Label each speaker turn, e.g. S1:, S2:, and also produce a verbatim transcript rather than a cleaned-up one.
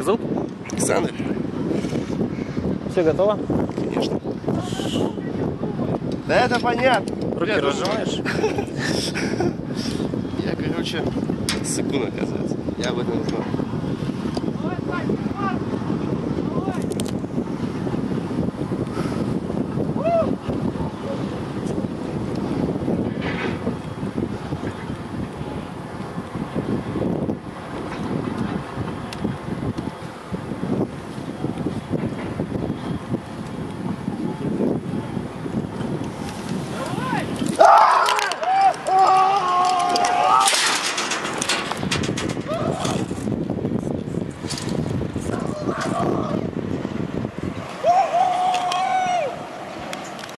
S1: Как зовут?
S2: Александр.
S1: Все готово?
S2: Конечно. Да это понятно.
S1: Руки
S2: Я
S1: разжимаешь?
S2: Я, короче, сыкун, оказывается. Я об этом знаю.